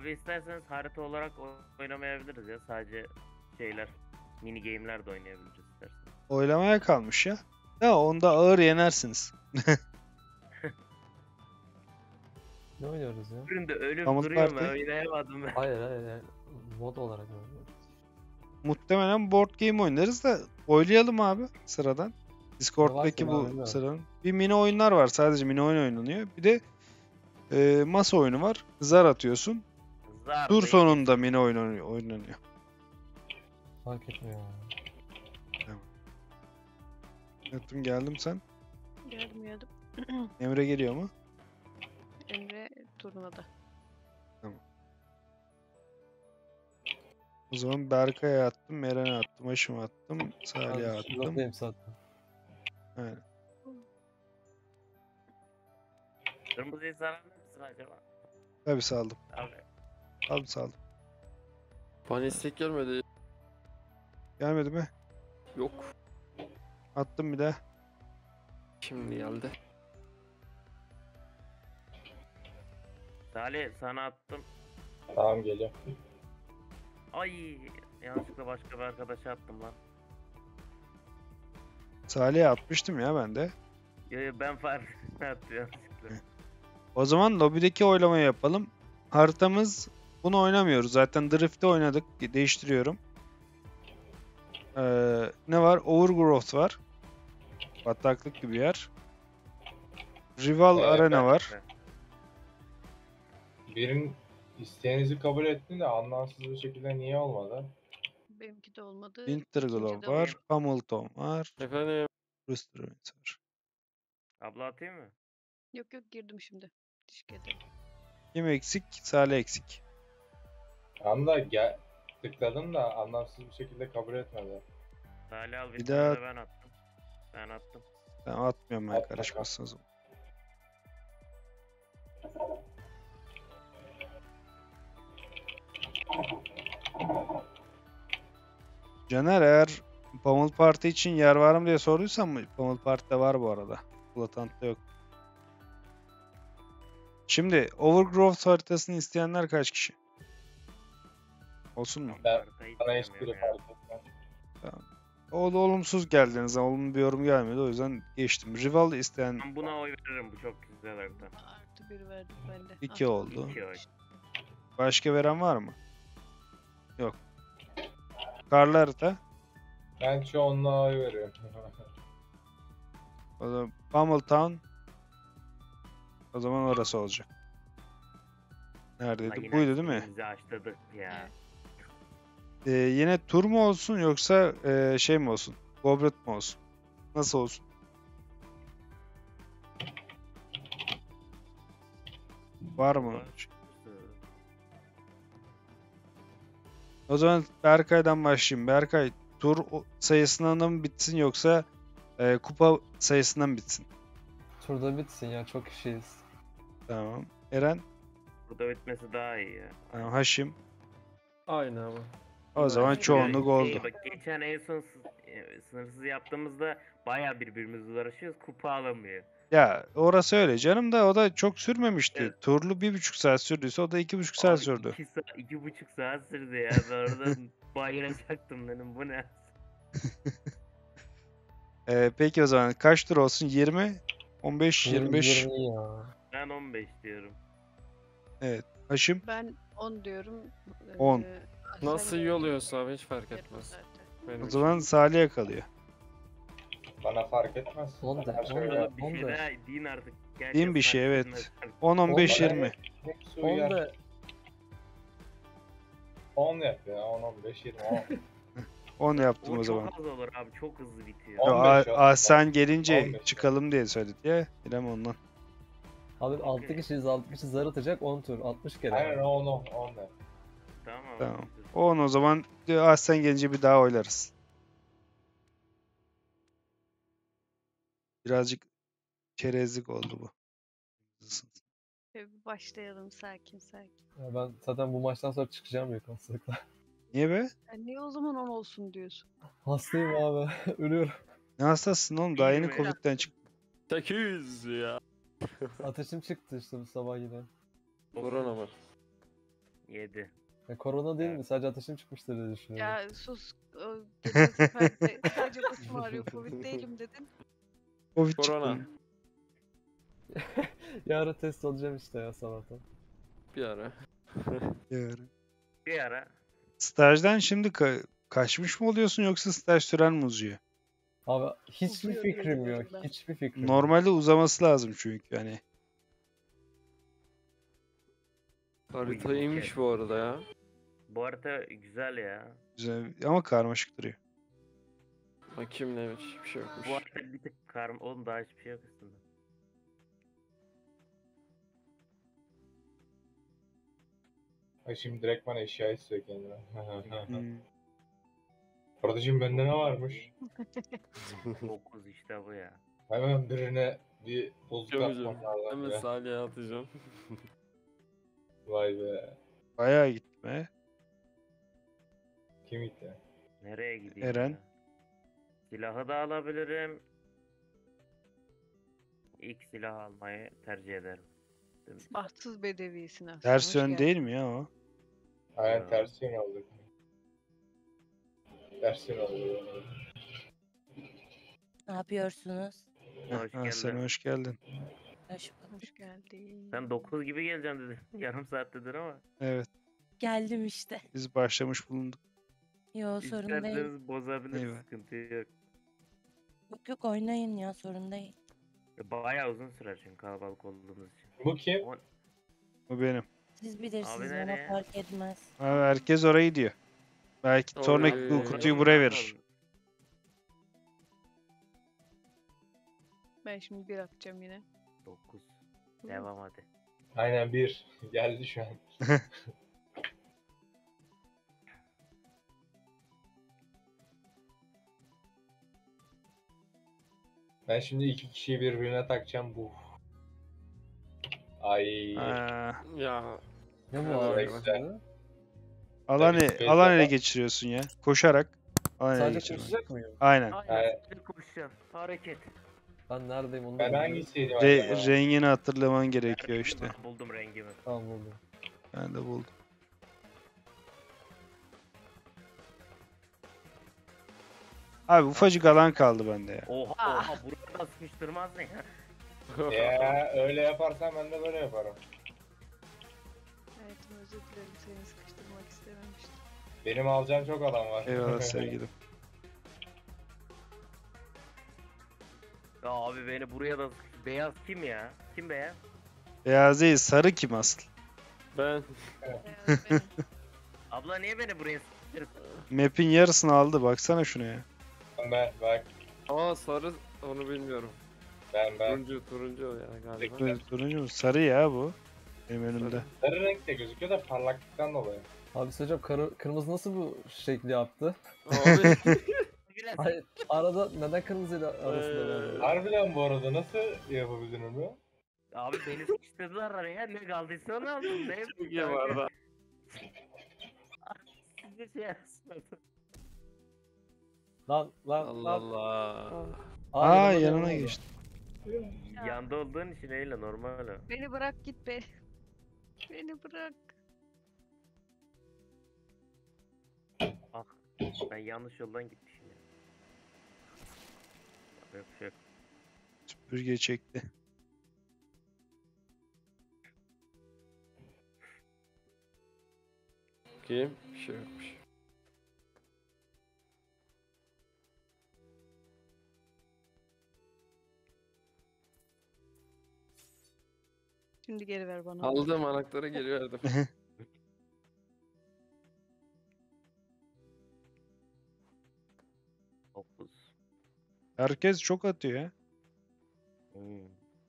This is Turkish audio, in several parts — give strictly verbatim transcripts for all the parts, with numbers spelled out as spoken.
Abi isterseniz harita olarak oynamayabiliriz ya. Sadece şeyler, mini game'ler de oynayabiliriz isterseniz. Oylamaya kalmış ya. Ya onda ağır yenersiniz. Ne oynuyoruz ya? Üründe ölüp Pamuk duruyorum, Party. ben oynayamadım ben. Hayır hayır yani mod olarak oynuyoruz. Muhtemelen board game oynarız da oylayalım abi sıradan. Discord'daki Ne var ki, ben bu bilmiyorum. sıranın. Bir mini oyunlar var. Sadece mini oyun oynanıyor. Bir de e, masa oyunu var. Zar atıyorsun. Zar Tur değil. sonunda mini oyun oynanıyor. oynanıyor. Fark etmiyor ya. Yattım geldim sen. Geldim geldim. Emre geliyor mu? Emre turnuvada. O zaman Berkay'a attım, Meren'e attım, Aşım'a attım, Salih'e Ben attım. şuradayım zaten. Aynen. Kırmızıyı sarar mısın acaba? Tabii saldım. Abi. Saldım saldım. Bana istek gelmedi. Gelmedi mi? Yok. Attım bir de. Şimdi geldi. Salih sana attım. Tamam geliyor. Ay yanlışlıkla başka bir arkadaşa attım lan. Salih'e atmıştım ya ben de. Yo yo ben fark attım yanlışlıkla. O zaman lobideki oylamayı yapalım. Haritamız bunu oynamıyoruz. Zaten Drift'te oynadık. Değiştiriyorum. Ee, ne var? Overgrowth var. Bataklık gibi yer. Rival Evet, Arena var. Birin isteğinizi kabul ettin de anlamsız bir şekilde niye olmadı? Benimki de olmadı. Winterglow ikinci de var. olmadı. Hamilton var. Efendim. Rooster Wings var. Abla atayım mı? Yok yok girdim şimdi. Teşekkür ederim. Kim eksik? Salih eksik. Anda gel tıkladım da anlamsız bir şekilde kabul etmedi. Salih al bir, Bir tane daha- de ben attım. Ben attım. Ben atmıyorum ben At karışmasın o zaman. Caner eğer Pummel Party için yer var mı diye sorduysan mı? Pummel Party'de var bu arada. Platant'ta yok. Şimdi Overgrowth haritasını isteyenler kaç kişi? Olsun mu? Ben- Haritayı Bana istemiyorum hiçbiri ya. fark etmez. O da olumsuz geldiniz. Olumlu bir yorum gelmedi. O yüzden geçtim. Rival isteyen Ben buna oy veririm, bu çok güzel harita. Artı bir verdim ben de. iki Artı oldu. İki oy. Başka veren var mı? Yok. Karlı harita. Ben çoğunluğa oy veriyorum. O zaman Pummel Town. O zaman orası olacak. Lan Neredeydi? yine Buydu değil mi? içimizi açladık ya. Ee, yine tur mu olsun yoksa e, şey mi olsun? Goblet mi olsun? Nasıl olsun? Var mı? O zaman Berkay'dan başlayayım. Berkay, tur o- sayısından mı bitsin yoksa e, kupa sayısından mı bitsin? Turda bitsin ya, çok kişiyiz. Tamam. Eren, Burada bitmesi daha iyi ya. tamam. Haşim. Aynı ama. O zaman Aynen. çoğunluk Şey, oldu. bak, geçen en son sı- e, sınırsız yaptığımızda bayağı birbirimizle uğraşıyoruz. Kupa alamıyor. Ya orası öyle canım da o da çok sürmemişti. Evet. Turlu bir buçuk saat sürdüyse o da iki buçuk saat Abi sürdü. iki, sa- iki buçuk saat sürdü ya. Ben orada bayılacaktım dedim. Bu ne? Ee, peki o zaman kaç tur olsun? yirmi, on beş, yirmi beş. yirmi ya. Ben on beş diyorum. Evet. Haşim Ben on diyorum. On. Ee, sen Nasıl iyi de- oluyorsa abi hiç fark Yaparız etmez. zaten. Benim o için. zaman Salih'e kalıyor. Bana fark etmez. On de, Her şey on de. ya. Orada bir on şey de. daha deyin artık. Gerçi Deyin bir şey, fark evet. etmez. on, on beş, On- yirmi. Hepsi on uyar. de. on yap ya. on, on beş, yirmi. on. on yaptım O o çok zaman. az olur abi. Çok hızlı bitiyor. On. Yo, on beş A- ya. Ahsen gelince on beş. çıkalım diye söyledi ya. İrem ondan. Abi altı kişiyiz, altı kişi zar atacak, on tur, altmış kere. Aynen on, on, on yap. Tamam. Tamam. on o zaman Ahsen gelince bir daha oylarız. Birazcık çerezlik oldu bu. Şöyle bir başlayalım sakin sakin. Ya ben zaten bu maçtan sonra çıkacağım büyük olasılıkla. Niye be? Sen niye o zaman on olsun diyorsun? Hastayım abi, ölüyorum. Ne hastasın oğlum? Daha yeni İyiyim ya. Covid'den çıktın. sekiz yüz ya. Ateşim çıktı işte bu sabah yine. Korona mı? Yedi. Ya korona değil mi? Sadece ateşim çıkmıştır diye düşünüyorum. Ya sus. O geçen sefer de sadece başım ağrıyor. Covid değilim dedin. Covid Korona. çıktı. Yarın test olacağım işte ya sabahtan. Bir ara. Yani. Bir ara Stajdan şimdi ka- kaçmış mı oluyorsun yoksa staj süren mi uzuyor? Abi hiçbir Uzuyor fikrim diyorum yok. ben. Hiçbir fikrim yok. Normalde uzaması lazım çünkü hani. Harita iyiymiş bu arada ya. bu harita güzel ya. Güzel ama karmaşık duruyor. Bakayım neymiş, hiçbir şey yokmuş. Bu harita bir tık karm oğlum daha hiçbir şey yok aslında. Ay şimdi direkt bana eşya istiyor kendine. Hmm. Kardeşim bende ne varmış? dokuz işte bu ya. Hemen birine bir bozuk Gömeceğim. atmam lazım Hemen ya. Salih'e atacağım. Vay be. Bayağı gitme. Kim gitti? Nereye gideyim Eren. ya? Silahı da alabilirim. İlk silah almayı tercih ederim. Değil mi? Bahtsız bedevisin aslında. Ters hoş yön geldin. değil mi ya o? Aynen Ya. ters yön aldık. Ters yön aldık. Ne yapıyorsunuz? Hoş Ha, sen geldin. hoş geldin. Hoş bulduk. Hoş geldin. Sen dokuz gibi geleceksin dedin. Yarım saat dedin ama. Evet, Geldim işte. biz başlamış bulunduk. Yo sorun değil. İsterseniz bozabilir, Eyvah. sıkıntı yok. Yok yok oynayın ya sorun değil. Bayağı uzun sürer çünkü kalabalık olduğumuz için. Bu kim? O- Bu benim. Siz bilirsiniz Abi bana nereye? fark etmez. Abi herkes orayı diyor. Belki Oy. sonraki bu Ee, kutuyu buraya verir. Ben şimdi bir atacağım yine. dokuz. Devam hadi. Aynen bir. Geldi şu an. Ben şimdi iki kişiyi birbirine takacağım bu. Ay. Ha, Ya. Ne bu Evet, abi? güzel. şimdi? alan, Tabii, e- space alan ele yapar. geçiriyorsun ya. Koşarak alan ele Sadece geçiriyorsun. koşacak mıyım? Aynen. Aynen. Evet. Aynen. Koşacaksın. Hareket. Ben neredeyim onu da Ben bilmiyorum. hangisiydim Re- acaba? rengini hatırlaman gerekiyor işte. Buldum rengimi. Tamam buldum. Ben de buldum. Abi ufacık alan kaldı bende ya. Oha Ah. oha burada sıkıştırmaz ne ya? Ya öyle yaparsan ben de böyle yaparım. Hayatım özür dilerim, seni sıkıştırmak istememiştim. Benim alacağım çok adam var. Eyvallah sevgilim. Ya abi beni buraya da sıkıştı. Beyaz kim ya? Kim beyaz? Beyaz değil, sarı kim asıl? Ben Beyaz benim. Abla niye beni buraya sıkıştırdın? Map'in yarısını aldı, baksana şuna ya. Ben bak Aa sarı onu bilmiyorum. ben ben. Turuncu turuncu o ya galiba. Tur- Turuncu mu? Sarı ya bu. Benim önümde. Sarı renk de gözüküyor da parlaklıktan dolayı. Abi hocam kırmızı nasıl bu şekli yaptı? Abi Biraz Hayır, arada neden kırmızıyla arasında Ee, var? Harbiden bu arada nasıl yapabildin onu? abi beni sıkıştırdılar araya. Ne kaldıysa onu aldım. Ne çok iyi bu arada. Siz de şey yapsınız. Lan lan Allah lan. Allah. Aa, yanıma yanına geldi. geçti. Yanda olduğun için öyle normal o. Beni bırak git be. Beni bırak. Ah ben yanlış yoldan gitmişim ya. Yok bir şey yok. Süpürge çekti. Bakayım bir şey yokmuş. Şimdi geri ver bana. Aldığım anahtarı geri verdim. Dokuz. Herkes çok atıyor ya. Hmm.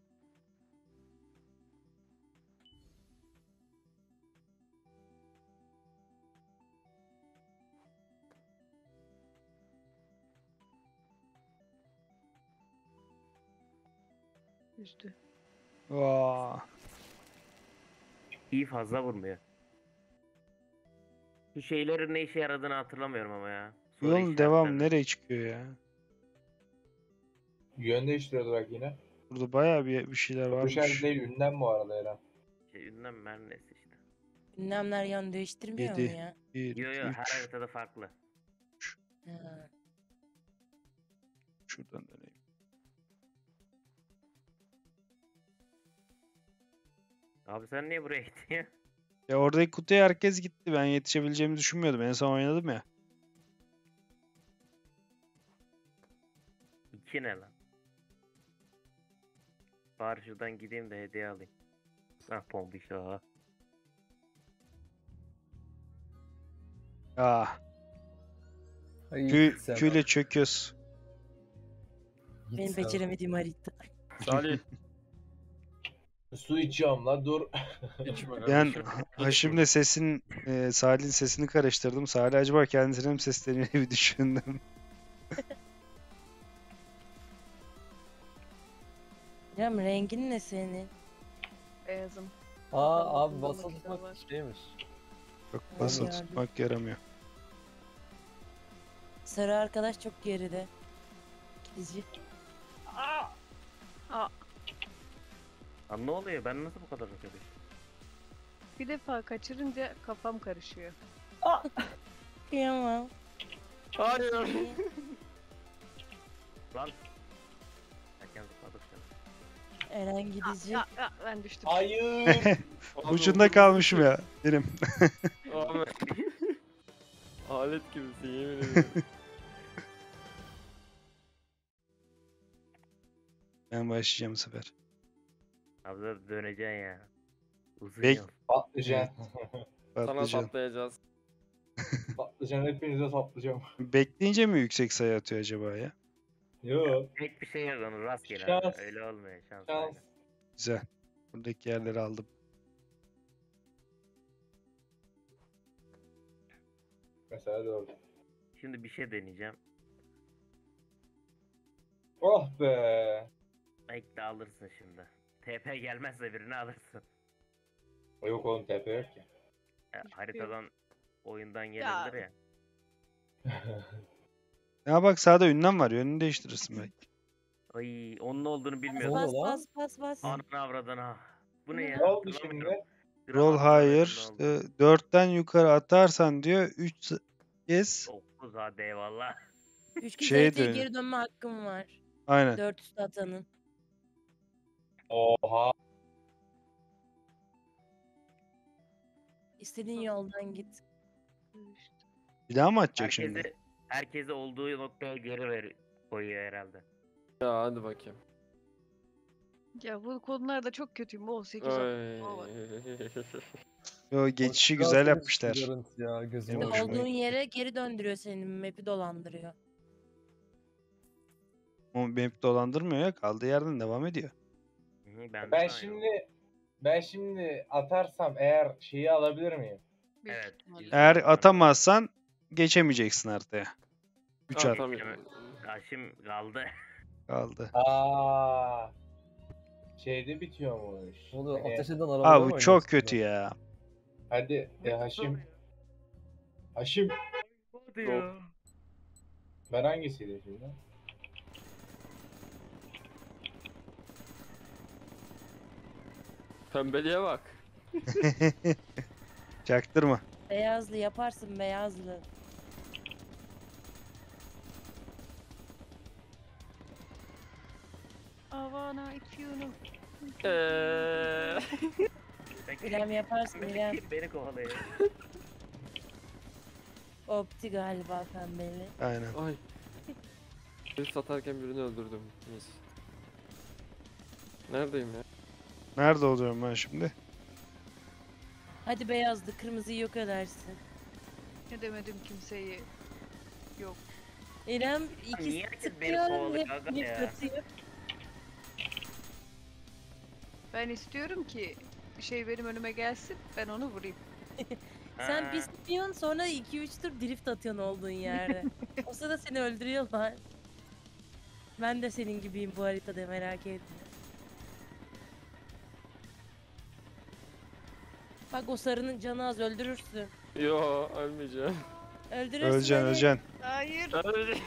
Üzdü. Vaa. İyi fazla vurmuyor. Şu şeylerin ne işe yaradığını hatırlamıyorum ama ya. Soru Yolun devam işaretleri. nereye çıkıyor ya? Yön değiştiriyordu bak yine. Burada bayağı bir, bir şeyler Bu varmış. şarkı değil ünlem bu arada Eren. Şey, ünlem mer neyse işte. Ünlemler yön değiştirmiyor mu Yedi. ya? bir, Yo iki, yo her üç. haritada farklı. Ha. Şuradan döneyim. Abi sen niye buraya gittin ya? Ya oradaki kutuya herkes gitti. Ben yetişebileceğimi düşünmüyordum. En son oynadım ya. İki ne lan? Bari şuradan gideyim de hediye alayım. Ah pompiş aha. Ah. Ay, Kü, git sen. küyle çöküyoruz. Git Benim sen. beceremediğim harita. Salih. Su içiyorum la dur. İçme Yani kardeşim. Ha- Haşim'le sesin, e, Salih'in sesini karıştırdım. Salih acaba kendisine mi sesleniyor bir düşündüm. İrem rengin ne senin? Beyazım. Aa abi Kullanmak basılı isteyen var. tutmak şeymiş. Çok Ay basılı ya. tutmak yaramıyor. Sarı arkadaş çok geride. Gidici. Lan ne oluyor? Ben nasıl bu kadar kötü? Bir defa kaçırınca kafam karışıyor. Kıyamam. Hayır. Lan. Erken zıpladık seni. Eren Aa, gidici. ya, ya, ben düştüm. Hayır. Ucunda kalmışım ya. Benim. Abi. Alet gibisin yemin ederim. Ben başlayacağım bu sefer. Abi da döneceksin ya. Uzun Bek- yol. Patlıcan. Sana Patlıcan. saplayacağız. Patlıcan hepinize saplayacağım. Bekleyince mi yüksek sayı atıyor acaba ya? Yo. Pek bir şey yok onun rastgele abi. Şans. Öyle olmuyor şans. Şans. aynen. Güzel. Buradaki yerleri aldım. Mesela dördü. Şimdi bir şey deneyeceğim. Oh be. Belki de alırsın şimdi. T P gelmezse birini alırsın. Yok oğlum tepe yok ki. Ya, Hiçbir şey haritadan oyundan gelebilir ya. Ya bak sağda ünlem var. Yönünü değiştirirsin belki. Ay onun ne olduğunu Bas bilmiyorum. oluyor bas lan? bas bas bas. Ananı avradına. Bu ne ya? Ne oldu Hatırlamıyorum. şimdi? Gram Roll hatırlamıyorum higher. ne oldu. e, dörtten yukarı atarsan diyor. üç kez. dokuz hadi eyvallah. Üç kez Şeye haritaya dön- geri dönme hakkım var. Aynen. Dört üstü atanın. Oha. İstediğin yoldan git. Düştüm. Bir daha mı atacak şimdi? Herkese, herkese olduğu noktaya geri ver koyuyor herhalde. Ya hadi bakayım. Ya bu konularda çok kötüyüm. O sekiz Ay. var. Yo, geçişi Biraz güzel da yapmışlar. bir görüntü Ya gözüm Benim İşte hoşuma olduğun yere geri döndürüyor senin. Map'i dolandırıyor. O map dolandırmıyor ya. Kaldığı yerden devam ediyor. Hı hı, ben, de Ben aynı. şimdi ben şimdi atarsam eğer şeyi alabilir miyim? Büyük Evet. ihtimalle. Eğer atamazsan geçemeyeceksin haritaya. üç Aa, at tamam. Kaşım kaldı. kaldı. Aa. Şeyde bitiyormuş. Ne oluyor? Hani- Ateş eden arabalar Abi mı bu oynuyorsun çok sen? kötü ya. Hadi e, Haşim. Haşim. Hadi ya. Ben hangisiydi şimdi? Pembeliğe bak. Çaktırma. Beyazlı yaparsın beyazlı. Avana if you know. Eee. İrem yaparsın İrem. Beni kovalıyor. Opti galiba pembeli. Aynen. Ay. Bir satarken birini öldürdüm. Mis. Neredeyim ya? Nerede olacağım ben şimdi? Hadi beyazlı kırmızıyı yok edersin. Ne demedim kimseyi. Yok. İrem niye ikisi herkes beni sıkıyor. kovalıyor Hep aga hep ya? atıyor. Ben istiyorum ki bir şey benim önüme gelsin. Ben onu vurayım. Sen Ha, bir sıkıyorsun sonra iki üç tur drift atıyorsun olduğun yerde. O sırada seni öldürüyorlar. Ben de senin gibiyim bu haritada merak etme. Bak o sarının canı az öldürürsün. Yo ölmeyeceğim. Öldürürsün Öleceksin hadi. öleceksin. Hayır. Ölmeyeceğim.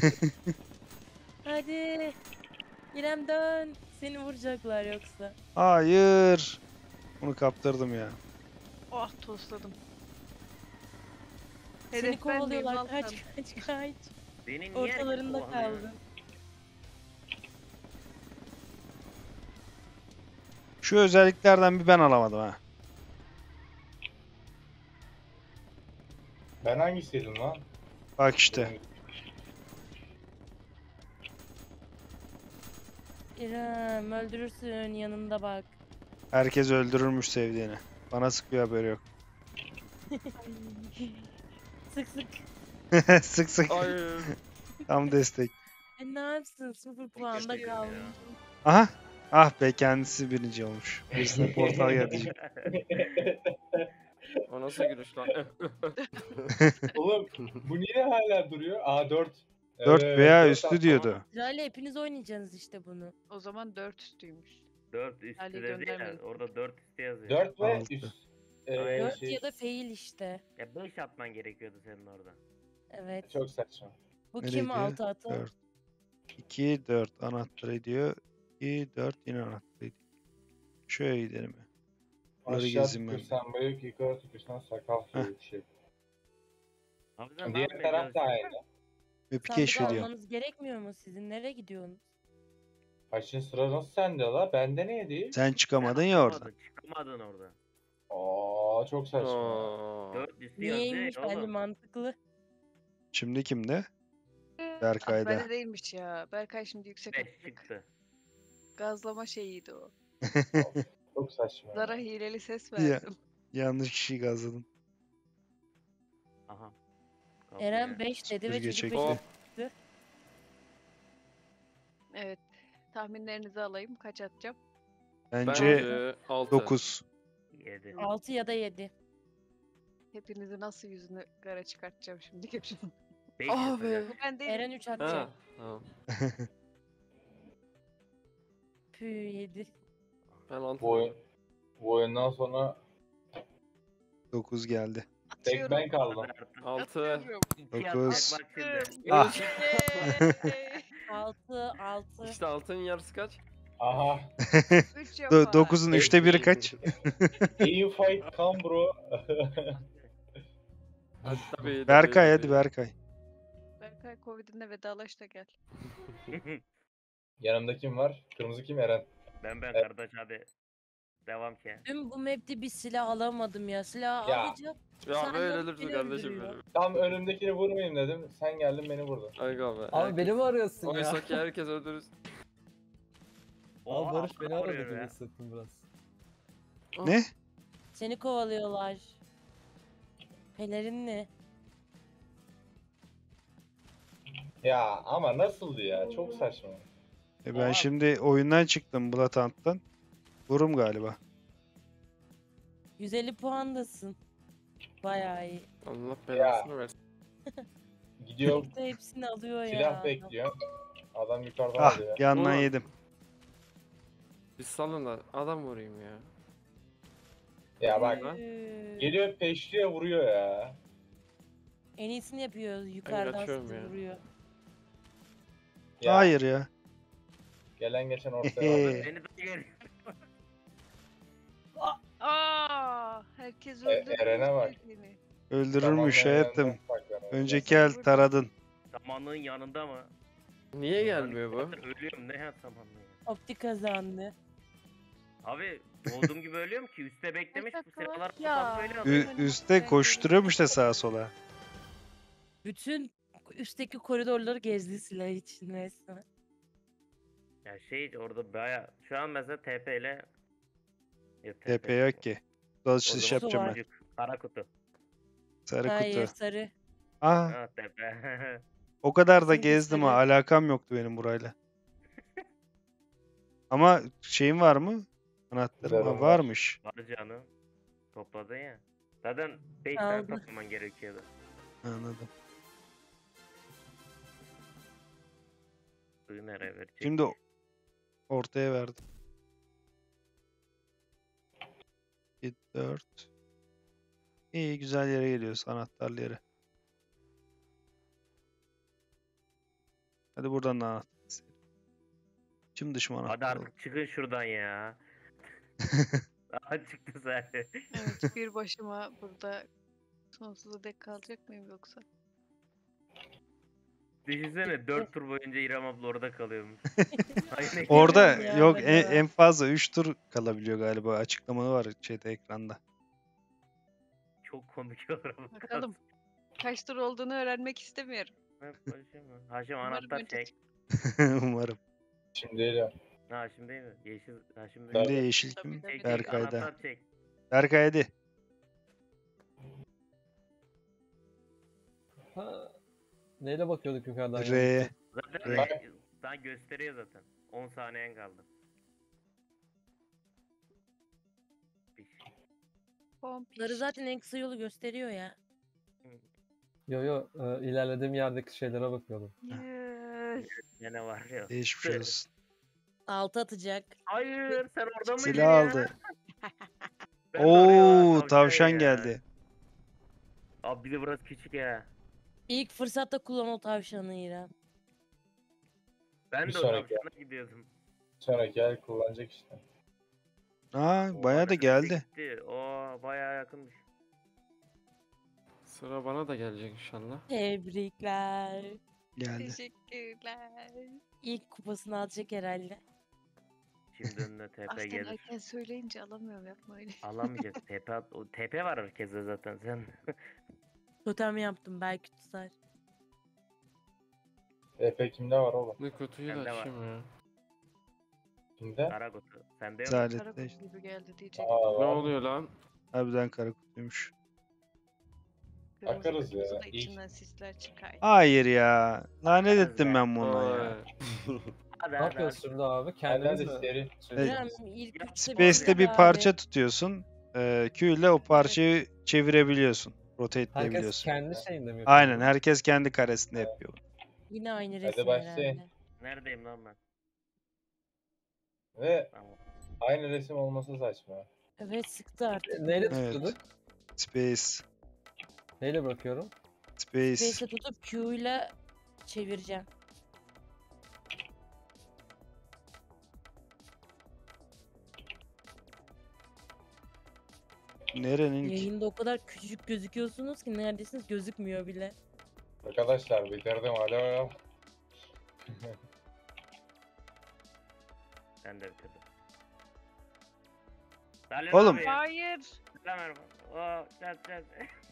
Hadi. İrem dön. Seni vuracaklar yoksa. Hayır. Bunu kaptırdım ya. Oh tosladım. Seni Hedef ben miyim kovalıyorlar. Altan? Kaç kaç kaç. Beni niye Ortalarında herkes kovalıyor? kaldı. Şu özelliklerden bir ben alamadım ha. Ben hangisiydim lan? Bak işte. İrem öldürürsün yanında bak. Herkes öldürürmüş sevdiğini. Bana sıkıyor, haberi yok. Sık sık. Sık sık. Hayır. Tam destek. E ne yapsın? Sıfır puanda kötü kalmış. ya. Aha. Ah be, kendisi birinci olmuş. Birisine portal geldi. O nasıl gülüş lan? Oğlum bu niye hala duruyor? Aa dört. dört Evet, veya dört üstü atma. diyordu. Sırayla hepiniz oynayacaksınız işte bunu. O zaman dört üstüymüş. dört üstü Ali dedi ya. göndermeyin. Orada dört üstü yazıyor. dört ve Altı. üst. Ee, Aynen. dört şey, ya da fail işte. Ya beş atman gerekiyordu senin orada. Evet. Çok saçma. Bu Nereye kim gidiyor? altı atan? dört. iki, dört anahtar ediyor. iki, dört yine anahtar ediyor. Şöyle gidelim. ya. Bunları Aşağı gezeyim ben. tükürsen büyük, yukarı tükürsen sakal Heh. gibi bir şey. Abi sen ne Diğer yapmaya taraf da çalışıyorsun? aynı. Map'i Sandık keşfediyorum. almanız gerekmiyor mu sizin? Nereye gidiyorsunuz? Kaçıncı sıra nasıl sende la? Bende niye değil? Sen çıkamadın Sen ya oradan. atamadın, Çıkamadın orada. Aa çok saçma. Aa. dört üstü yazıyor Niyeymiş ya bence oğlum. mantıklı. Şimdi kimde? Ah, Berkay'da. bende değilmiş ya. Berkay şimdi yüksek beş attık. çıktı. Gazlama şeyiydi o. Çok saçma. Zara hileli ses Ya. verdim. Yanlış kişiyi gazladın. Aha. Kapı Eren ya. beş dedi ve Süpürge çocuk çekti. beş. Hop. Evet. Tahminlerinizi alayım. Kaç atacağım? Bence Bence altı. dokuz. Yedi. altı ya da yedi. Hepinizi nasıl yüzünü kara çıkartacağım şimdi görün. Beş Abi. yapacak. Bu ben değilim. Eren üç atacak. Ha. Tamam. Pü yedi. Ben altı. Bu, oyun, bu oyundan sonra dokuz geldi. tek ben kaldım. altı. Atıyorum. İki Dokuz. atacak bak şimdi. Ah. Yay! altı, altı. İşte altının yarısı kaç? Aha. Üç Do- yapar. dokuzun üçte biri kaç? Aim fight come bro. Hadi tabii. Berkay tabii, hadi tabii. Berkay. Berkay Covid'inle vedalaş da gel. Yanımda kim var? Kırmızı kim? Eren. ben ben Evet. kardeş hadi. Devam ki. Dün bu map'te bir silah alamadım ya. Silah Ya. alacağım. Ya Sen böyle yok, dursun beni kardeşim öldürüyor. benim. Tam önümdekini vurmayayım dedim. Sen geldin beni vurdun. Aga be. Abi beni mi arıyorsun ya? Oysa ki herkes öldürür. Oha, Abi Barış beni altına aradı vuruyor gibi ya. hissettim biraz. Ne? Seni kovalıyorlar. Pelerinli. Ya ama nasıldı ya? Çok saçma. E ben Oha. şimdi oyundan çıktım Blatant'tan. Vurum galiba. yüz elli puandasın. Bayağı iyi. Allah belasını versin. Gidiyorum Tek de hepsini alıyor ya. silah bekliyorum. Adam yukarıdan Ah alıyor. yandan Ulan. yedim. Bir salın da adam vurayım ya. Ya bak Lan. Üü. geliyor peşliyor vuruyor ya. En iyisini yapıyor. Yukarıdan kaçıyorum sizi ya. vuruyor. Ya, Hayır ya. Gelen geçen ortaya Hehe. Beni de gel. Aa, herkes E- öldürdü. Eren'e bak. sevdiğini. Öldürürmüş hayatım. hayatım. Önceki el taradın. Samanlığın yanında mı? Niye gelmiyor bu? Ölüyorum ne ya samanlığı ya. Opti kazandı. Abi olduğum gibi ölüyorum ki üstte beklemiş bu dakika, silahlar ya. kapalı böyle Ü- alıyor. üste koşturuyormuş da sağa sola. Bütün üstteki koridorları gezdi silah için resmen. Ya şey orada baya şu an mesela T P ile Yok, T P yok ki. Dalış O dışı zaman yapacağım ben. çocuk, Kara kutu. Sarı Hayır kutu. sarı. Aa, Ha T P. o kadar da Bizim gezdim ha. sarı. Alakam yoktu benim burayla. Ama şeyin var mı? Anahtarım Zarım ha, var. varmış. Var canım. Topladın ya. Zaten beş tane Aldı. toplaman gerekiyordu. Anladım. Suyu nereye verecek? Şimdi o- ortaya verdim. bir, dört. İyi güzel yere geliyoruz. Anahtarlı yere. Hadi buradan da anahtar isteyelim. Şimdi dış mı Hadi anahtar alalım? artık çıkın şuradan ya. Aha çıktı zaten. Evet, bir başıma burada sonsuza dek kalacak mıyım yoksa? Düşünsene dört tur boyunca İrem abla orada kalıyormuş. Aynen. Orada ya yok en, acaba? en fazla üç tur kalabiliyor galiba. Açıklamalı var şeyde ekranda. Çok komik olur ama. Bakalım. Kaç tur olduğunu öğrenmek istemiyorum. Hep başım var. Haşim Umarım anahtar önce çek. Umarım. Şimdi değil. Ha şimdi değil mi? Yeşil. Ha şimdi Şimdi Tabii. yeşil Tabii, kim? tabii. Çek çek Berkay'da. anahtar çek. Berkay hadi. Ha, neyle bakıyorduk yukarıdan? ya? R'ye. Zaten Evet. re- daha gösteriyor zaten. on saniyen kaldı. Bir. Pompiş. Sarı zaten en kısa yolu gösteriyor ya. Yo yo e, ilerlediğim yerdeki şeylere bakıyordum. Yes. Gene var ya. Geçmiş olsun. Altı atacak. Hayır sen orada mıydın Silah ya? aldı. Ben de oraya Oo tavşan tavşan ya. geldi. Abi bir de burası küçük ya. İlk fırsatta kullan o tavşanı İrem. Ben Bir de o sonraki. tavşana gidiyordum. Sonraki el kullanacak işte. Aa O bayağı da neredeyse geldi. gitti. Oo bayağı yakınmış. Sıra bana da gelecek inşallah. Tebrikler. Geldi. Teşekkürler. İlk kupasını alacak herhalde. Şimdi önüne T P Aslan gelir. erken söyleyince alamıyorum, yapma öyle. Alamayacak. T P at. O T P var herkese zaten sen. Totem yaptım belki tutar. Efe kimde var oğlum? Ne kötüyü de Bende var. açayım ya. Kimde? Karagotu. Sende yok mu? Zalette Karakol işte. gibi geldi diyecek. Aa, Ne var. oluyor lan? Harbiden kara kutuymuş. Bakarız ya, Da ilk- içinden sisler çıkar. Hayır ya. Lanet Bakarız ettim ya. ben bundan ya. Oy. Hadi Ne hadi yapıyoruz hadi. şimdi abi? Hadi Kendimiz hadi mi? seri. İrem çözeceğiz? ilk Ya, üçte Space'te bir abi. parça tutuyorsun. Ee, Q ile o parçayı çevirebiliyorsun. Rotate Herkes edebiliyorsun. kendi şeyinde mi yapıyor? Aynen herkes kendi karesinde yapıyor. Yine aynı Hadi resim başlayın. herhalde. Neredeyim lan ben? Ve Tamam. aynı resim olması saçma. Evet sıktı artık. Neyle Evet. tutuyorduk? Space. Neyle bırakıyorum? Space. Space'e tutup Q ile çevireceğim. Nerenin ki? Yayında o kadar küçücük gözüküyorsunuz ki neredesiniz gözükmüyor bile. Arkadaşlar bitirdim hadi bakalım. Ben de bitirdim. Salim Oğlum. abi. Hayır. Selam merhaba. Oo, çat çat.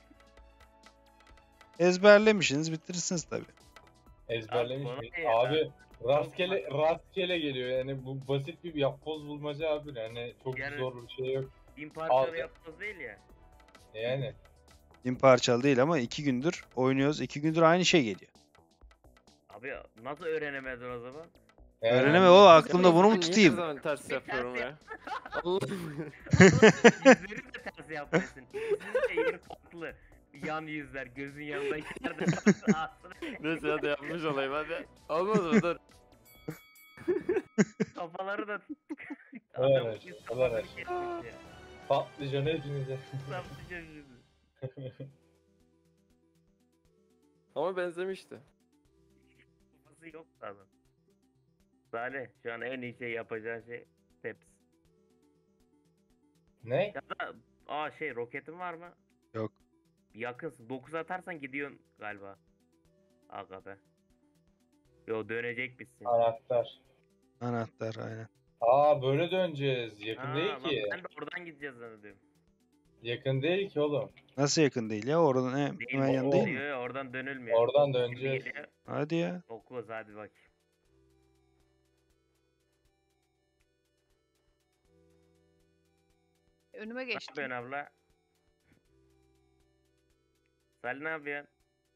Ezberlemişsiniz bitirirsiniz tabi. Ezberlemiş Abi, mi? konu ne ya? Abi rastgele rastgele geliyor yani bu basit bir yapboz bulmaca abi yani çok Yani- zor bir şey yok. Bin parçalı Aldı. yapboz değil ya. Yani Bin parçalı değil ama iki gündür oynuyoruz. İki gündür aynı şey geliyor. Abi nasıl öğrenemedin o zaman? yani Öğreneme o aklımda bunu mu Niye tutayım? her zaman ters yapıyorum ya? Allah'ım. Yüzleri de ters yapmışsın. İkisinin de yeri farklı. Yan yüzler, gözün yanında yerde ağzına Neyse hadi yapmış olayım hadi. Olmaz mı? Dur. kafaları da Evet, Adam evet, yüz evet. kafasını kesmiş ya. patlıcan hepinize. Saplayacağım yüzü. Ama benzemişti. Kafası yok adam. Salih şu an en iyi şey yapacağın şey Peps. Ne? Ya da aa şey roketin var mı? Yok. Yakınsın. dokuz atarsan gidiyorsun galiba. Aga be. Yo dönecek bitsin. Anahtar. Anahtar aynen. Aa böyle döneceğiz. Yakın Ha, değil lan ki. Ben de oradan gideceğiz zannediyorum. Yakın değil ki oğlum. Nasıl yakın değil ya? Oradan he- Değil, hemen o- yan o- değil diyor mi? ya, oradan dönülmüyor. Oradan Şimdi döneceğiz. geliyor. Hadi ya. dokuz hadi bak. Önüme Ne geçti. yapıyorsun abla? Salih ne yapıyorsun?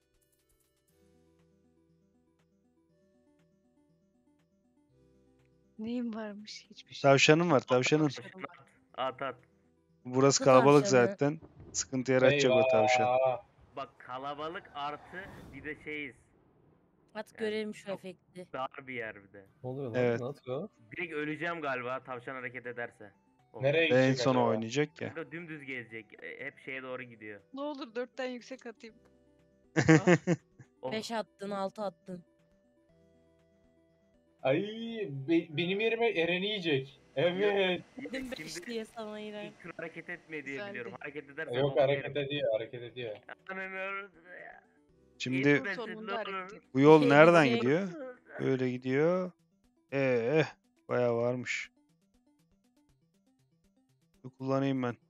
Neyim varmış hiçbir şey. Tavşanın var tavşanın. Tavşanım var. At at. Burası Su kalabalık tavşanı. zaten. Sıkıntı yaratacak o tavşan. Eyvah. Bak kalabalık artı bir de şeyiz. At görelim şu çok- efekti. Dar bir yer bir de. Ne oluyor lan? Evet. Ne atıyor? Direkt öleceğim galiba tavşan hareket ederse. Oğlum, Nereye En gidecek sona acaba? oynayacak ya. burada dümdüz gezecek. E, Hep şeye doğru gidiyor. Ne olur dörtten yüksek atayım. Oh, beş attın altı attın. Ay be- benim yerime Eren'i yiyecek. Evet. Dedim beş Şimdi diye sana İrem. ilk tur hareket etmiyor diye Güzeldi. biliyorum. Hareket ederse Yok bok hareket yerim. ediyor, hareket ediyor. Anlamıyoruz ya. Şimdi Etmesin, Sonunda ne hareket olur. et. bu yol Şey nereden diyecek. gidiyor? Böyle gidiyor. Ee, bayağı varmış. Bir kullanayım ben.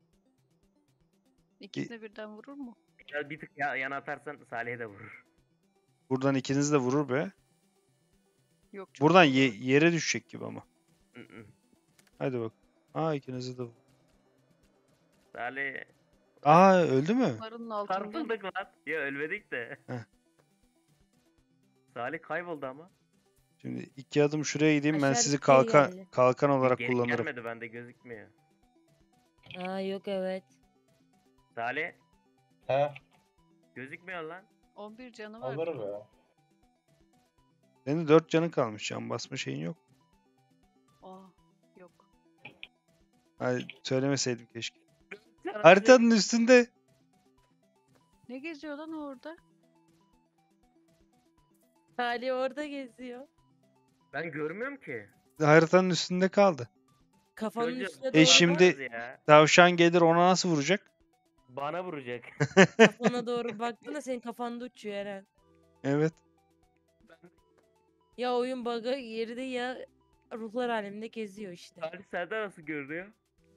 İkisine birden vurur mu? Ya bir tık ya, yana atarsan Salih'e de vurur. Buradan ikiniz de vurur be. Yok çok Buradan zor ye- var. yere düşecek gibi ama. Hı hı. Hadi bak. Aa ikinizi de vur. Salih Aa öldü mü? Bunların altından çarpıldık lan. Ya ölmedik de. Heh. Salih kayboldu ama. Şimdi iki adım şuraya gideyim ben Aşağı sizi bir geri kalkan geldi. kalkan olarak Geri kullanırım. gelmedi, bende gözükmüyor. Aa yok evet. Salih He, gözükmüyor lan. on bir canı var. alır be. Senin dört canın kalmış. Can basma şeyin yok. Aa yok. Hadi söylemeseydim keşke. Canım Haritanın üstünde. Ne geziyor lan orada? Salih orada geziyor. Ben görmüyorum ki. Haritanın üstünde kaldı. Kafanın Çocuğum, üstüne E doğru şimdi- bakmaz ya. Tavşan gelir ona nasıl vuracak? Bana vuracak. kafana doğru baktığında senin kafanda uçuyor Eren. Evet. Ya oyun bug'a girdi ya ruhlar aleminde geziyor işte. Salih sende nasıl görünüyor?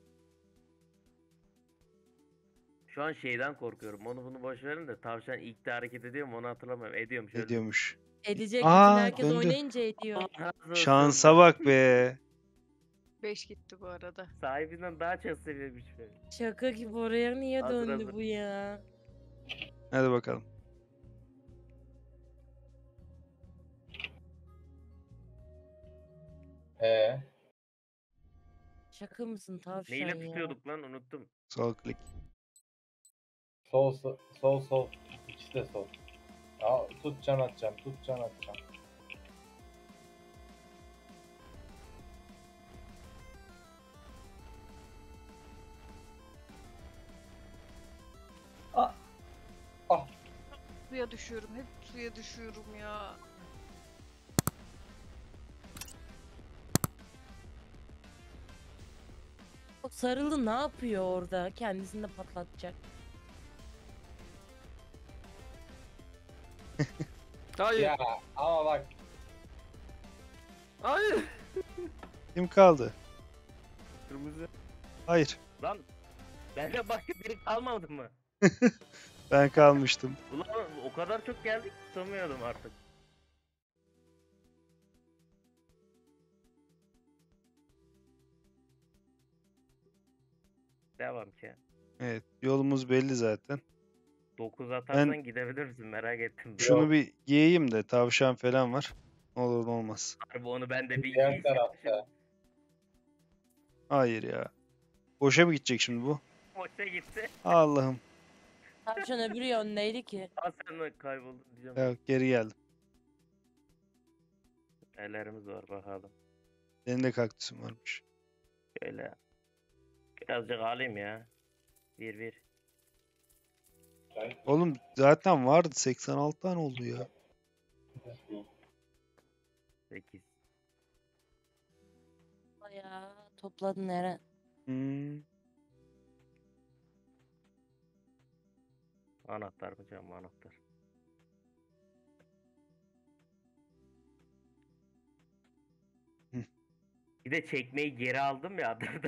Şu an şeyden korkuyorum. Onu bunu boş verin de tavşan ilk de hareket ediyor mu onu hatırlamıyorum. Ediyormuş. öyle. Ediyormuş. Edecek Aa, bütün herkes döndü. oynayınca ediyor. Allah razı olsun. Şansa bak be. beş gitti bu arada. Sahibinden daha çok seviyormuş beni. Şaka gibi oraya niye Hazır, döndü hazır. bu ya? Hadi bakalım. Ee, Şaka mısın tavşan Neyle ya? tutuyorduk lan unuttum. Sol klik. sol sol sol sol. İkisi de sol. Aa, tut can atacağım, tut can atacağım. Ah. Ah. Suya düşüyorum. Hep suya düşüyorum ya. O sarılı ne yapıyor orada? Kendisini de patlatacak. Hayır. Ya ama bak Hayır. Kim kaldı? Kırmızı. Hayır. Lan bende başka biri kalmadı mı? Ben kalmıştım. Ulan o kadar çok geldik tutamıyordum artık. Devam ki. Evet. Yolumuz belli zaten. dokuz atarsan gidebilir misin merak ettim. Şunu bir giyeyim de tavşan falan var. Ne olur ne olmaz. Harbi onu ben de bir diğer giysem tarafta. şimdi. Hayır ya. Boşa mı gidecek şimdi bu? Boşa gitti. Allah'ım. Tavşan öbürü yöndeydi ki. Aa sen de kayboldun diyeceğim. Ya geri geldim. Ellerimiz var bakalım. Senin de kaktüsün varmış. Şöyle. Birazcık alayım ya. Bir bir. Oğlum zaten vardı. seksen altı tane oldu ya. Sekiz. Ya topladın Eren. Hmm. Anahtar mı canım anahtar. Hı. Bir de çekmeyi geri aldım ya adamdan.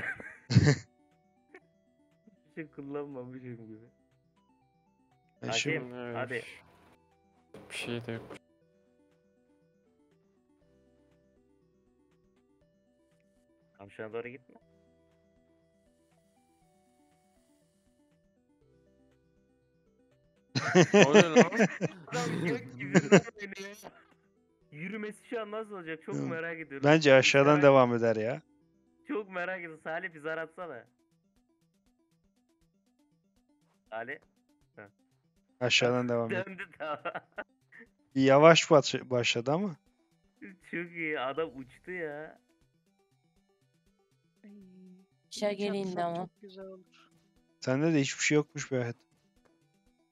Hiçbir şey kullanmamışım gibi. Ben Hakim, şimdi Evet. hadi. Bir şey de yok. Tavşana doğru gitme. O ne lan? Adam gökyüzünden oynuyor. Yürümesi şu an nasıl olacak çok Hı. merak ediyorum. bence aşağıdan Merak- devam eder ya. Çok merak ediyorum. Salih bir zar atsana. Salih Aşağıdan devam eder. döndü tamam. Bir yavaş baş- başladı ama. Çok iyi adam uçtu ya. Ay, Aşağı üç geri indi atsam ama. Çok güzel olur. Sende de hiçbir şey yokmuş be hayat.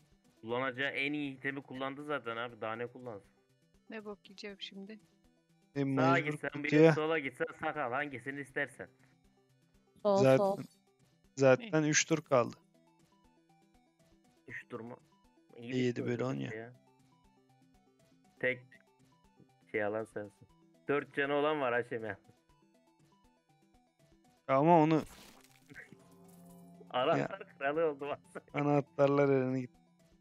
Kullanacağı en iyi itemi kullandı zaten abi. Daha ne kullansın? Ne bok yiyeceğim şimdi? E, Sağa mecbur gitsen bir kutuya. sola gitsen sakal hangisini istersen. Sol Zaten sol. zaten üç tur kaldı. Üç tur mu? İyi E, yedi bitti o bölü on zaman ya. Tek şey alan sensin. Dört canı olan var Haşem ya. Ama onu Anahtar kralı oldu baksana. anahtarlar eline gitti.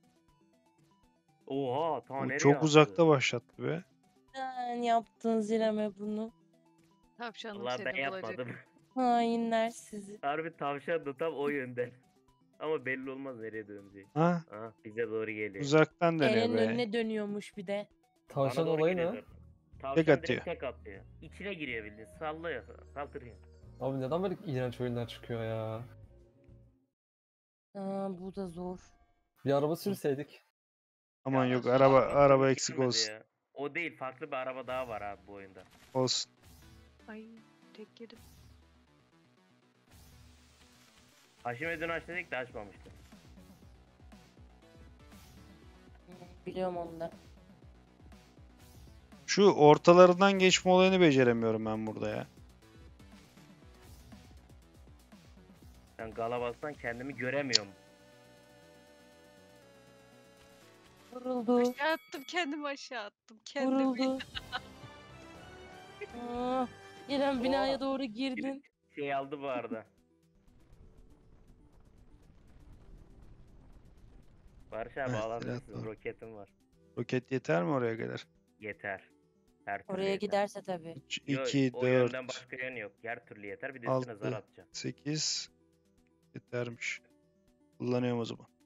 Oha ta Bu nereye çok attı? uzakta başlattı be. Sen yaptın Zireme bunu. Tavşanım Allah seni ben bulacak. yapmadım. Hainler sizi. Harbi tavşan da tam o yönden. Ama belli olmaz nereye döneceği. Ha? Aha bize doğru geliyor. Uzaktan dönüyor Elinin be. önüne dönüyormuş bir de. Bana Tavşan doğru olayı geliyor ne? zaten. Tavşan direkt atıyor. tek atıyor. İçine giriyor bildiğin. Sallıyor. Saldırıyor. Abi neden böyle iğrenç oyunlar çıkıyor ya? Aa, bu da zor. Bir araba sürseydik. Aman Ya, yok şu araba araba araba türlü eksik gelmedi olsun. ya. O değil farklı bir araba daha var abi bu oyunda. Olsun. Ay tek yedim. Haşim'e dün aç dedik de açmamıştı. Biliyorum onu da. Şu ortalarından geçme olayını beceremiyorum ben burada ya. Ben galabastan kendimi göremiyorum. Vuruldu. Aşağı attım kendimi aşağı attım. Kendimi. Vuruldu. Aa, İrem binaya Oha. doğru girdin. Şey aldı bu arada. Barış abi Heh, bağlantırsın. silah var. Roketim var. Roket yeter mi oraya kadar? Yeter. Her türlü Oraya yeter. giderse tabii. üç, Yo, iki, o yönden dört, başka yön yok. Her türlü yeter. Bir de üstüne zar altı, atacağım. sekiz. Yetermiş. Kullanıyorum o zaman.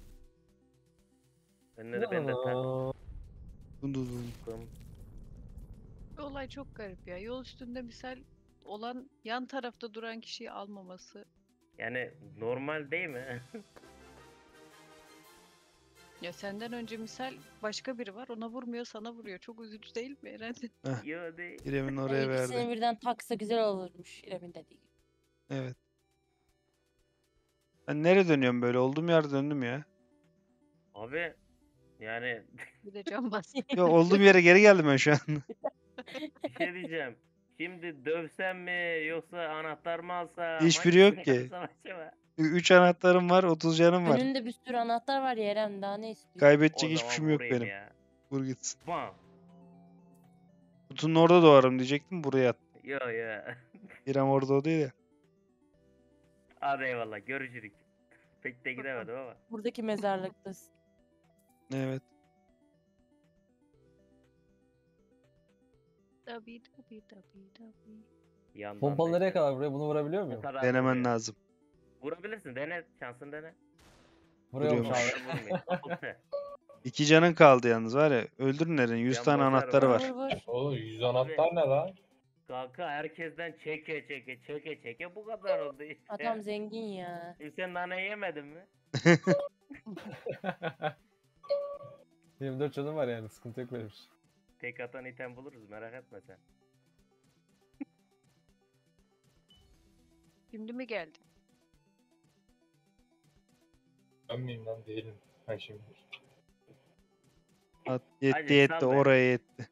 Önüne de ben de Aa, Dun dun dun. taktım. Olay çok garip ya. Yol üstünde misal olan yan tarafta duran kişiyi almaması. Yani normal değil mi? Ya senden önce misal başka biri var ona vurmuyor sana vuruyor. Çok üzücü değil mi Eren? Yo değil. İrem'in Yani oraya ikisini verdi. birden taksa güzel olurmuş İrem'in dediği gibi. Evet. Ben nereye dönüyorum böyle? Olduğum yerde döndüm ya. Abi yani Bir de can bas. Yo, olduğum yere geri geldim ben şu an. bir şey diyeceğim. Şimdi dövsem mi yoksa anahtar mı alsam? Hiçbiri yok hangisini ki. yapsam acaba? üç anahtarım var, otuz canım var. Önünde bir sürü anahtar var ya İrem daha ne istiyorsun? O Kaybedecek hiçbir zaman şeyim yok vurayım benim. ya. Vur gitsin. Bam. Kutunun orada doğarım diyecektim. Buraya at. Yo yo. İrem orada o değil ya. Hadi eyvallah görüşürük. Pek de gidemedim ama. Buradaki mezarlıktasın. Evet. Tabii tabii tabii tabii. Yandan pompalı nereye bekle. kadar buraya? Bunu vurabiliyor Bu muyum? kadar Denemen vuruyor. lazım. Vurabilirsin dene. Şansın dene. Vuruyormuş Vuruyormuş. abi. Vurmuyor, vurmuyor. Apıtı. İki canın kaldı yalnız var ya. Öldürün Eren. yüz Can tane basar anahtarı var. var. Vur vur. Oğlum yüz anahtar ne lan? Kanka herkesten çeke çeke çeke çeke bu kadar oldu işte. Adam zengin ya. E sen nane yemedin mi? yirmi dört canım var yani sıkıntı yok benim için. Tek atan item buluruz merak etme sen. Şimdi mi geldi? Ben miyim lan değilim. Ha şimdi. At, yetti Hadi, yetti. sal be. Oraya yetti.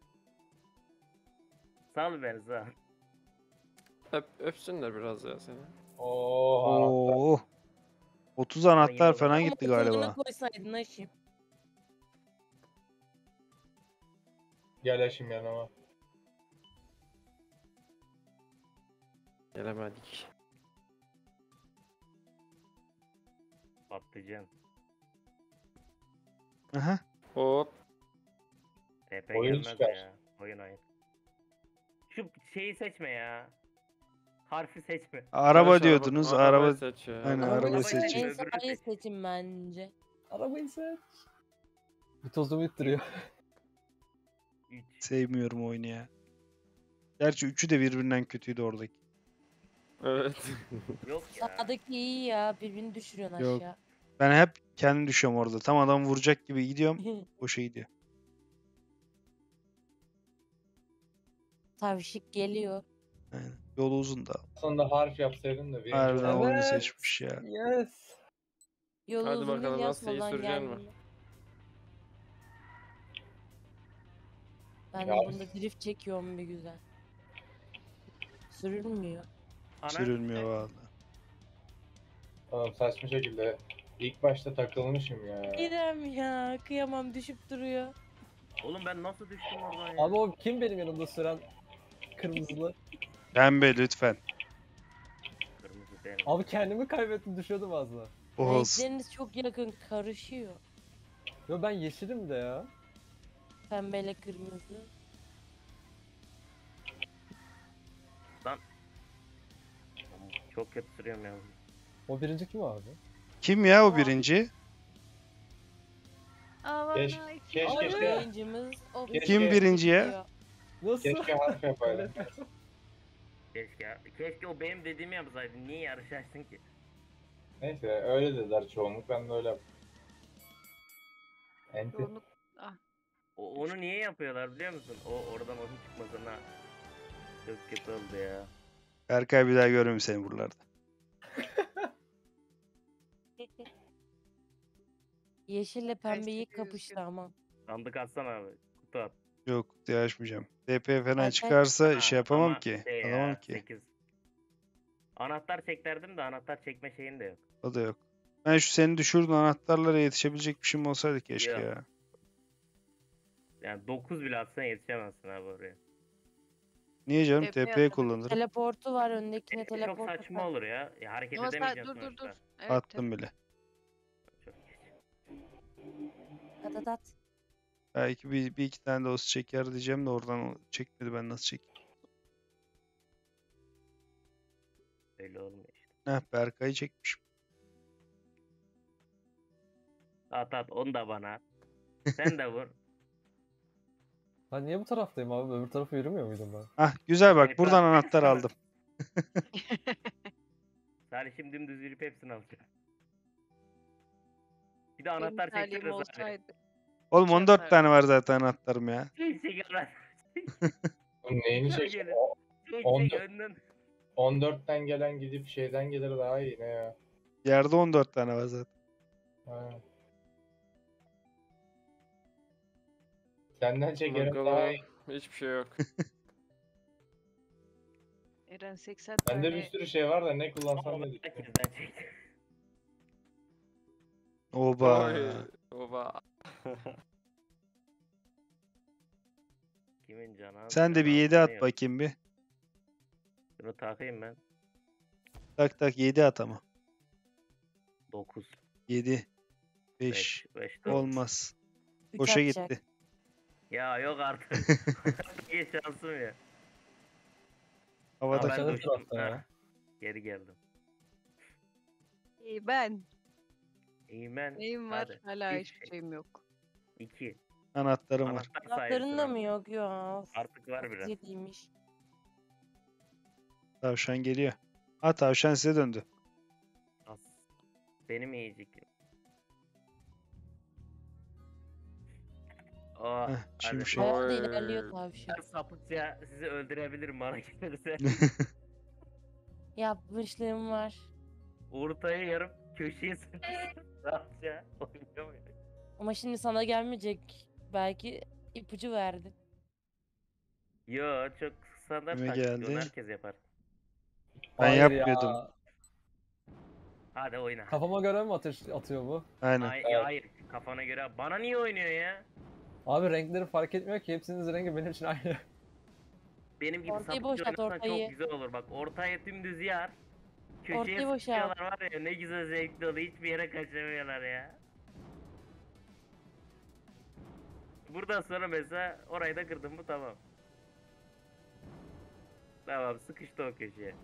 Sal beni sal. Öp, öpsünler biraz ya seni. Oo anahtar. Oo. otuz anahtar yine falan Ama gitti oturduğuna galiba. koysaydın Haşim. Gel Haşim yanıma. Gelemedik. Patlıcan. Aha. Hop. T P Oyun gelmez çıkar. ya. Oyun oyun. Şu şeyi seçme ya. Harfi seçme. Araba Barış diyordunuz. arabayı Araba seç ya. Aynen, Araba- araba Arabayı seçin. seç, En öbürünü sağıyı seç. seçin bence. Arabayı seç. Bir tozumu ittiriyor. üç. sevmiyorum oyunu ya. Gerçi üçü de birbirinden kötüydü oradaki. Evet. Yok ya. Sağdaki iyi ya. Birbirini düşürüyorsun Yok. aşağı. Ben hep kendim düşüyorum orada. Tam adam vuracak gibi gidiyorum. Boşa gidiyor. Tavşik geliyor. Aynen. Yolu uzun da. Aslında harf yapsaydın da birinci Harbiden olurdun. oyunu Evet. seçmiş ya. Yes. Yolu Hadi uzun bakalım, değil nasıl iyi soldan süreceksin mi? gelmiyor. Ben de Ya- bunda drift çekiyorum bir güzel. Sürülmüyor. Ana- Sürülmüyor valla. Oğlum saçma şekilde ilk başta takılmışım ya. İrem ya kıyamam düşüp duruyor. Oğlum ben nasıl düştüm oradan ya? Abi o kim benim yanımda süren kırmızılı? Pembe lütfen. Kırmızı benim. Abi kendimi kaybettim düşüyordum az daha. Olsun. Renkleriniz çok yakın karışıyor. Yo ben yeşilim de ya. Pembeyle kırmızı. Çok kötü sürüyorum ya. O birinci kim abi? Kim ya o birinci? Aa, Keş- bana iki- keşke Abi. işte- Yayıncımız o Keşke- Kim birinci ya? diyor. Nasıl? Keşke harf yapaydım. Keşke, keşke o benim dediğimi yapsaydın. Niye yarış açtın ki? Neyse öyle dediler çoğunluk, ben de öyle yaptım. Enti. Çoğunluk- Ah, O, onu niye yapıyorlar biliyor musun? O oradan onun çıkmasına. Çok kötü oldu ya. Berkay bir daha görmeyeyim seni buralarda. Yeşille pembeyi seviyorsun. kapıştı ama. Sandık atsana abi. Kutu at. Yok diye açmayacağım. D P falan Berkay- çıkarsa Ha, şey yapamam ama ki. şey ya, Alamam ki. sekiz. Anahtar çek derdim de anahtar çekme şeyin de yok. O da yok. Ben şu seni düşürdüğün anahtarlara yetişebilecek bir şeyim olsaydı keşke Yok. ya. Yani dokuz bile atsan yetişemezsin abi oraya. Niye canım? T P T P'yi atarım. kullanırım. Teleportu var öndekine E, Çok teleport saçma atar. olur ya. ya hareket Ama sen edemeyeceksin dur dur dur. sonuçta. Evet, Attım bile. Çok geç. At at at. Belki bir, bir iki tane de olsa çeker diyeceğim de oradan o çekmedi, ben nasıl çekeyim? Öyle olmuyor işte. Heh, Berkay'ı çekmişim. At at onu da bana at. Sen de vur. Ben niye bu taraftayım abi? Öbür tarafa yürümüyor muydum ben? Ah güzel bak, Etraf- buradan anahtar aldım. Salih'im dümdüz yürüyüp hepsini alacağım. Bir de Benim anahtar talim çektiririz abi. olsaydı. Oğlum Şey on dört yapardım. tane var zaten anahtarım ya. Çek çek anahtar. Oğlum neyini Çok çekeceğim? gelin. Çek On çek dört. önden. on dörtten gelen gidip şeyden gelir daha iyi ne ya. Yerde on dört tane var zaten. Ha. Senden çekerim daha Bakalım. iyi. Hiçbir şey yok. Eren seksen Bende tane. bir sürü şey var da ne kullansam ne düşünüyorum. Herkesten çek. Oba. Oy, Oba. Kimin canı? Sen de bir yedi at bakayım bir. Şunu takayım ben. Tak tak yedi at ama. dokuz. yedi. beş. beş. beş dört. Olmaz. Üç Boşa atacak. gitti. Ya yok artık. Geç şansım ya. Havada Aa, ben Aşağıda düştüm. tarafta ya. Ha, geri geldim. İyi ben. İyi ben. Neyim var? Hadi. Hala Bir hiçbir şey. şeyim yok. İki. anahtarım var. Anahtar Kulakların da sayesinde. mı yok ya? Of, Artık var biraz. yediymiş. Tavşan geliyor. Ha tavşan size döndü. Az. Benim yiyecek. Aa, Heh, hadi. şimşek. Bayağı da Oy. ilerliyor tavşan. Ben sapıkça sizi öldürebilirim bana gelirse. Yapmışlığım var. Ortaya yarım köşeye sıkıştım. Rahatça oynamıyor. Ama şimdi sana gelmeyecek. Belki ipucu verdim. Yo çok standart Kime taktik. Onu geldi? herkes yapar. Ben Hayır yapmıyordum. Ya. Hadi oyna. Kafama göre mi atış, atıyor bu? Aynen. Ay, ya hayır kafana göre. Bana niye oynuyor ya? Abi renkleri fark etmiyor ki. Hepsinin rengi benim için aynı. Benim gibi Ortayı sapık boşalt, oynarsan ortayı. çok güzel olur. Bak ortaya dümdüz yar. Köşeye Ortayı boşalt. sıkışıyorlar var ya ne güzel zevkli oluyor. Hiçbir yere kaçamıyorlar ya. Buradan sonra mesela orayı da kırdım mı tamam. Tamam sıkıştı o köşeye.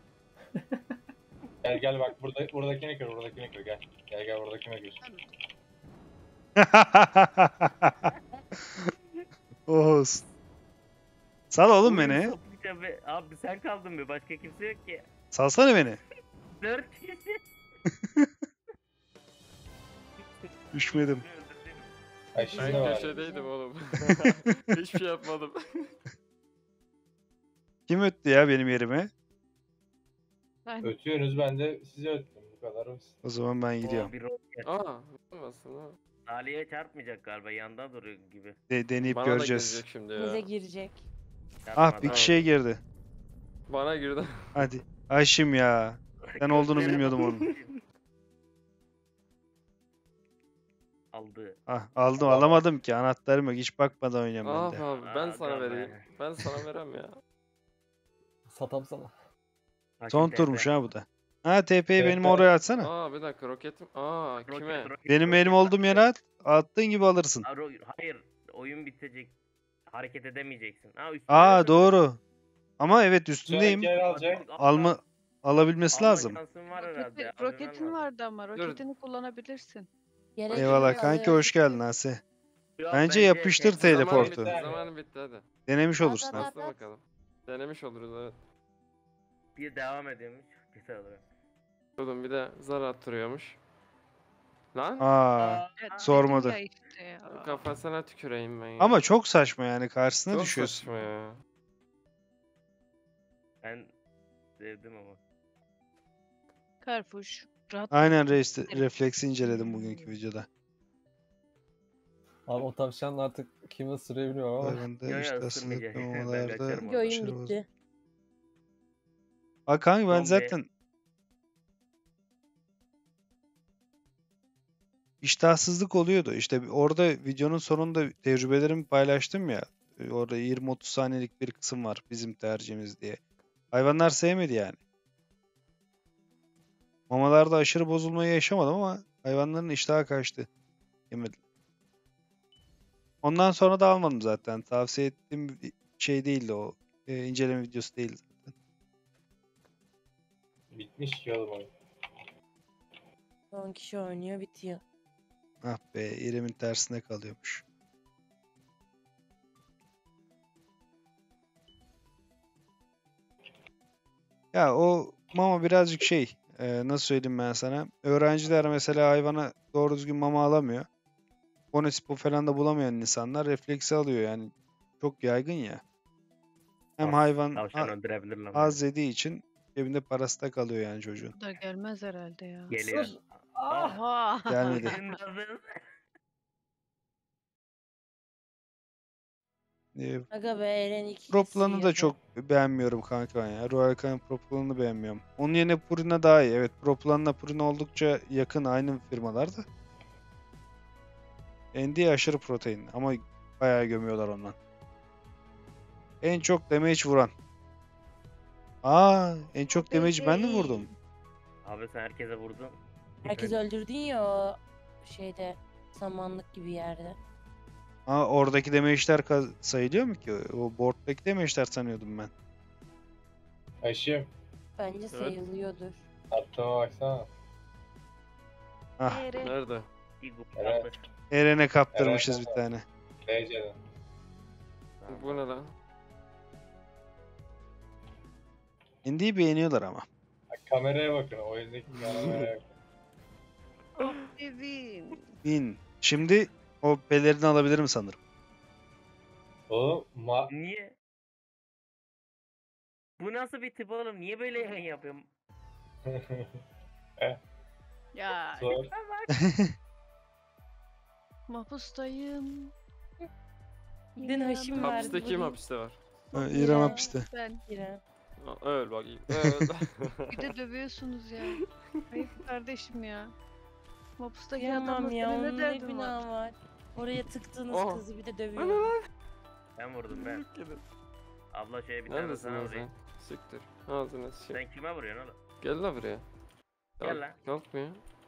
Gel gel bak burada buradakini kır buradakini kır gel. Gel gel buradakini kır. Oğuz. Sal oğlum Oyun beni. sapıkça be. Abi sen kaldın be başka kimse yok ki. Salsana beni. Dört kişi. Düşmedim. Ay şimdi Ben var. köşedeydim oğlum. Hiçbir şey yapmadım. Kim öttü ya benim yerime? Ben Ötüyorsunuz ben de size öttüm bu kadar basit. O zaman ben gidiyorum. Oo, bir roket. Aa, olmasın ha. Salih'e çarpmayacak galiba. Yanda duruyor gibi. De- deneyip Bana göreceğiz. da gelecek şimdi Bize ya. girecek. Ah bir Çarpmadan. kişiye girdi. Bana girdi. Hadi. Ayşim ya. Ben olduğunu Gözlere bilmiyordum bak. onun. Aldı. Ah, aldım Aa. alamadım ki. Anahtarım yok. Hiç bakmadan oynuyorum Ah ben de. abi ben Aa, sana galiba. vereyim. Ben sana verem ya. Satam sana. Hakim Son T P. turmuş ha bu da. Ha T P'yi benim T P. oraya atsana. Aa bir dakika roketim. Aa Roket, kime? roket, Benim roket elim olduğum yere attı. at. Attığın gibi alırsın. Aa, ro- Hayır. Oyun bitecek. Hareket edemeyeceksin. Aa, üstüne Aa nasıl- doğru. Ama evet Sen üstündeyim. gel alacak. Alma alabilmesi Alma lazım. şansın var Roketi- herhalde. alabilmen roketin lazım. vardı ama roketini kullanabilirsin. Gerek Eyvallah yok, kanki alıyor. hoş geldin Ase. Yok, Bence yapıştır T P teleportu. Zamanı Teleportu. bitti, zamanı bitti hadi. Denemiş At, olursun. at, ha. at. Bastı bakalım. Denemiş oluruz evet. Bir devam ediyormuş. Güzel olur. Oğlum bir de zar attırıyormuş. Lan Aa. Evet, dedim Sormadı. ya işte ya. kafasına tüküreyim ben ya. Ama çok saçma yani karşısına Çok düşüyorsun. saçma ya. Ben sevdim ama. Karfuş. Rahat Aynen reis refleksi inceledim bugünkü videoda. Abi o tavşan artık kimi ısırıyor bilmiyorum ama. Hayvanda Yo, yo, işte ısırmayacak. hastalık Ben mamalarda kaçarım Bir oyun başarı bitti. Aa kanka ben Zombi. zaten iştahsızlık oluyordu. İşte orada videonun sonunda tecrübelerimi paylaştım ya. E, Orada yirmi otuz saniyelik bir kısım var bizim tercihimiz diye. Hayvanlar sevmedi yani. Mamalarda aşırı bozulmayı yaşamadım ama hayvanların iştahı kaçtı. Yemedim. Ondan sonra da almadım zaten. Tavsiye ettiğim bir şey değildi o. E, inceleme videosu değildi zaten. Bitmiş ki oğlum oyun. on kişi oynuyor bitiyor. Ah be, İrem'in tersine kalıyormuş. Ya o mama birazcık şey, e, nasıl söyleyeyim ben sana. Öğrenciler mesela hayvana doğru düzgün mama alamıyor. Bonesipo falan da bulamayan insanlar refleksi alıyor yani. Çok yaygın ya. Hem Az- hayvan Tavşan a- öldürebilir lan. az yediği için cebinde parası da kalıyor yani çocuğun. da gelmez herhalde ya. beni. Geliyor. Sus. Ah. Oha. Gelmedi. Senin hazır. E, Aga be Eren iki Proplan'ı da kesiyor. çok beğenmiyorum kanka ben ya. Royal Canin Proplan'ını beğenmiyorum. Onun yerine Purina daha iyi. Evet Proplan'la Purina oldukça yakın aynı firmalarda. N D aşırı protein ama bayağı gömüyorlar ondan. En çok damage vuran. Aa, en çok damage ben mi vurdum? Abi sen herkese vurdun. Herkes öldürdün ya o şeyde samanlık gibi yerde. Aa, oradaki damage'ler kaz- sayılıyor mu ki? O board'daki damage'ler sanıyordum ben. Ayşem. Bence sayılıyordur. Attığıma baksana. Ah, Ere. Nerede? İgu Evet. kaldı. Eren'e kaptırmışız Evet, bir tane. Beyce'den. Bu ne lan? Indi'yi beğeniyorlar ama. Kameraya bakın. Oyundaki kameraya bakın. Evin. Bin. Şimdi o pelerini alabilirim sanırım. Oğlum ma Niye? Bu nasıl bir tip oğlum? Niye böyle yayın yapıyorum? Ya Zor. mahpustayım. Dün Haşim vardı. Hapiste kim bugün hapiste var? Ha, İrem. İrem hapiste. Ben. İrem. Aa, Öl bakayım. Öl. Bir de dövüyorsunuz ya. Ayıp kardeşim ya. Mahpustaki Yapamam adamla ya senin onun ne ne derdin var? günahı var. Oraya tıktığınız Oh. kızı bir de dövüyor. Ben vurdum ben. Abla şeye bir tane Neredesin sana lan vurayım. sen? Siktir. Ağzına sıçayım. Sen kime vuruyorsun oğlum? Gel lan buraya. Gel Kalk- lan. Kalkmıyor.